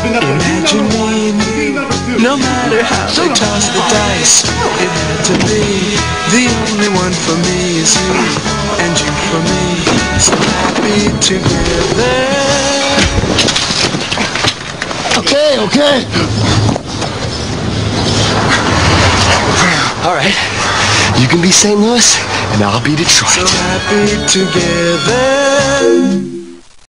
Imagining, no matter how they toss the dice, it had to be. The only one for me is you, and you for me. So happy together. Okay. All right. You can be St. Louis, and I'll be Detroit. So happy together.